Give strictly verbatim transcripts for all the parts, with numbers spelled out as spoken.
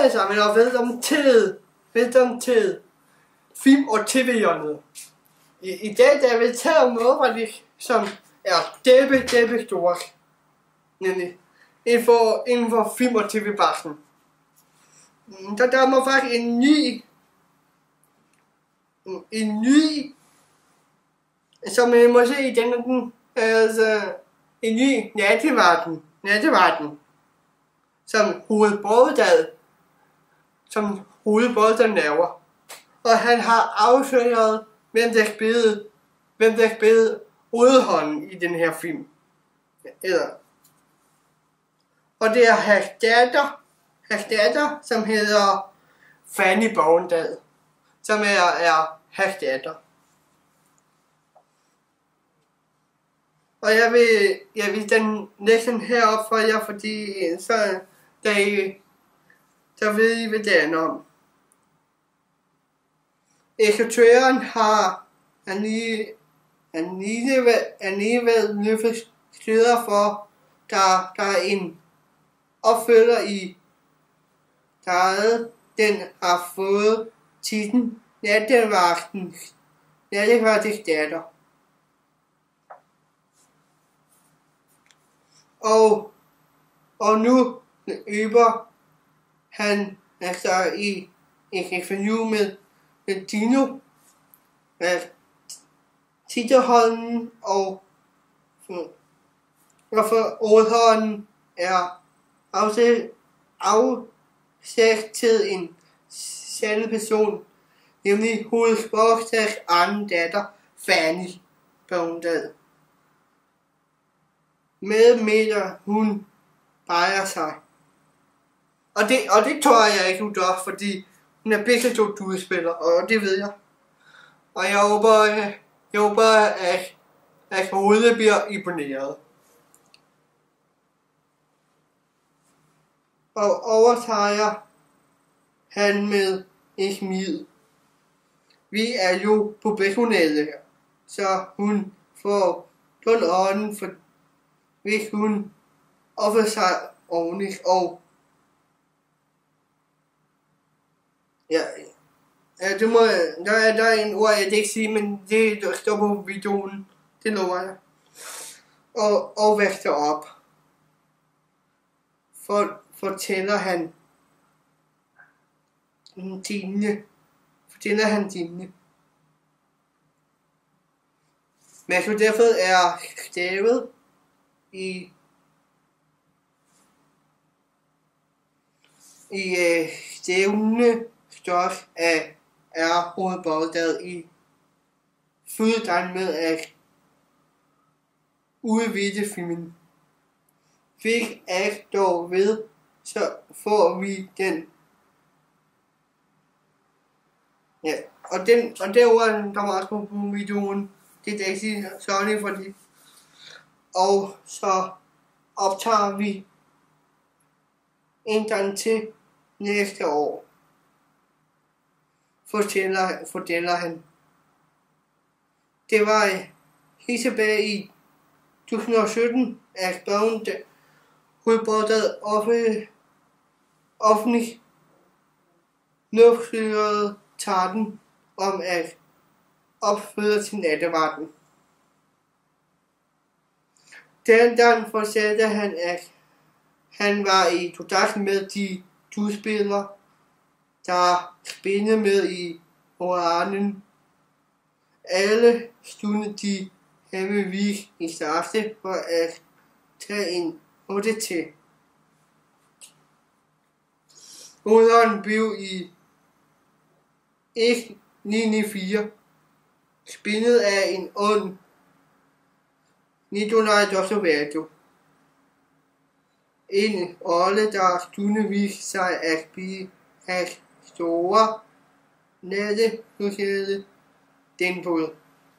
alle sammen, og velkommen til, velkommen til Film- og T V-hjørnet. I, I dag der vil tage om noget, som er dæbe, dæbe store, nemlig inden for, inden for film- og tv-branchen. Der, der må faktisk en ny, en ny, som I må se i denne, den, altså en ny natteverden, natteverden, som hovedbordet, som hovedbordet laver. Og han har afsløret, hvem der spillede, hvem der spillede hovedhånden i den her film. Eller. Og det er hans datter, hans datter, som hedder Fanny Bovendal, som er, er hans datter. Og jeg vil, jeg vil den næsten herop for jer, fordi så der, der ved I, hvad det er om. Instruktøren har alligevel alligevel støder for, der, der er en opfølger i, der den har fået titlen Nattevagtens Nattevagtens datter. Og, og nu øver han altså i et interview med, med Dino, at titelholden og, og for hovedhånden er afsat, afsat til en særlig person, nemlig hovedsportsags anden datter, Fanny Bovendal. Med meter hun bejer sig. Og det, og det tror jeg ikke, hun gør, fordi hun er begge to duespiller, og det ved jeg. Og jeg håber, jeg håber at, at hovedet bliver imponeret. Og overtager han med en smid. Vi er jo professionelle her, så hun får kun ånden for, hvis hun opfører sig ordentligt. Og ja, ja, det må, der, er, der er en ord, jeg ikke sige, men det står på videoen. Det lover jeg. Og, og vækster op. For, fortæller han dine. Fortæller han dine. Men så derfor er stavet i i øh, stævne stof af er hovedbordet i fødegang med at udvide filmen. Fik at dog ved, så får vi den. Ja, og den, og det ord, der var også på videoen, det er ikke sige sorry for det. Og så optager vi en gang til næste år. Fortæller, fortæller han. Det var helt tilbage i to tusind og sytten, at Bovendal hovedbordet offentligt luftførede tarten om at opføre til nattevagten. Den gang fortalte han, at han var i kontakt med de skuespillere, der spillede med i hovedrollen. Alle stod de have vist interesse for at tage en hurtigt til. Hovedrollen blev i et ni ni fire spillet af en ung Nikolaj Dossovato. En rolle, der kunne vise sig at blive af store nattesociale gennembrud.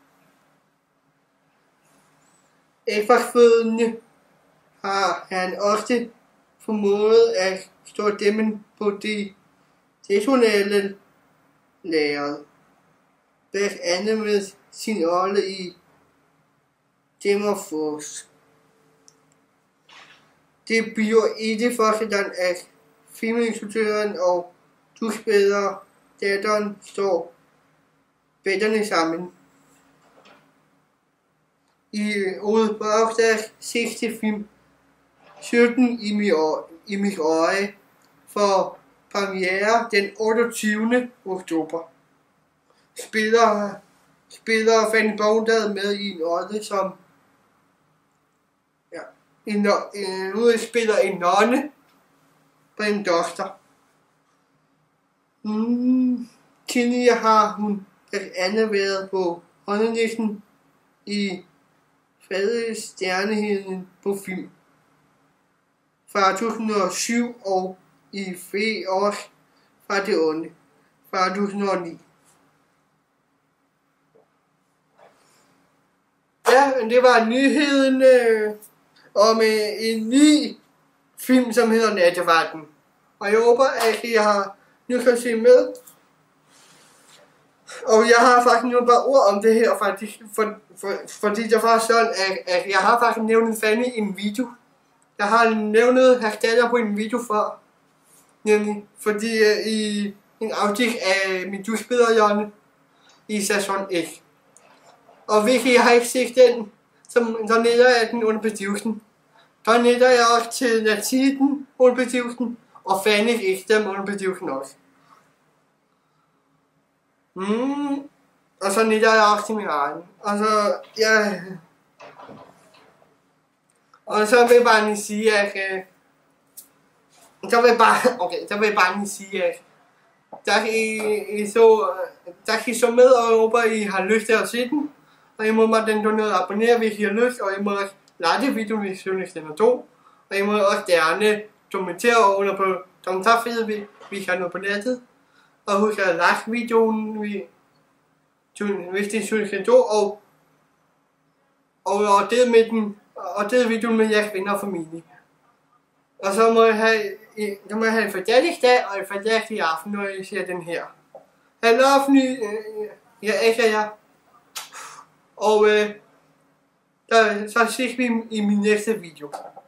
Efterfølgende har han også formået at stå stemmen på de traditionelle lærere, blandt andet med sin rolle i Demorphos. Det bliver ikke første gang, at filminstruktøren og skuespiller datteren står bætterne sammen. I året opstår sidste film sytten i mit, år, i mit øje for premiere den otteogtyvende oktober. Spiller, spiller Fanny Bogdal med i en rolle som ja, en, en, en spiller en nonne på en doktor. Mm, tidligere har hun blandt andet været på håndlisten i Fadet Stjernehimlen på film fra to tusind og syv og i flere år fra det onde fra to tusind og ni. Ja, det var nyheden øh, om øh, en ny film, som hedder Nattevagten. Og jeg håber, at I har nu kan se med. Og jeg har faktisk nogle bare ord om det her, faktisk, for, for, fordi det var sådan, at, at jeg har faktisk nævnt Fanny i en video. Jeg har nævnt hashtagger på en video før, nemlig fordi uh, i en afsnit af mit skuespillerhjørne i sæson et. Og hvis I har ikke set den, så, så netter jeg den under beskrivelsen. Så netter jeg også til Natiden under beskrivelsen, og Fanny ekstra under beskrivelsen også. Mm. Og så netter jeg også til min egen. Og så, ja... Og så vil jeg bare lige sige, at... Øh, så vil jeg bare... Okay, så vil jeg bare lige sige, at... Der kan I, I så... Der kan I så med, og jeg håber, I har lyst til at se den. Og I må mig den donere og abonnere, hvis I har lyst. Og I må også like videoen, hvis I synes, den er god. Og I må også gerne kommentere under på kommentarfeltet, hvis I har noget på nettet. Og husk at like videoen, hvis det synes, den er god. Og, og, og det med den... Og det er videoen med jeres venner og familie. Og så må jeg have, så må jeg have en fantastisk dag og en fantastisk aften, når I ser den her. I love you. Jeg elsker jer. Og øh, så, så ses vi i min næste video.